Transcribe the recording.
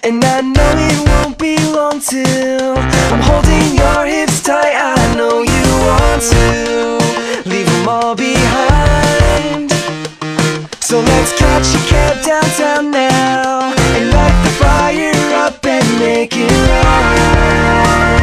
And I know it won't be long till I'm holding your hips tight. I know you want to leave them all behind. So let's catch a cab downtown now and light the fire up and make it right.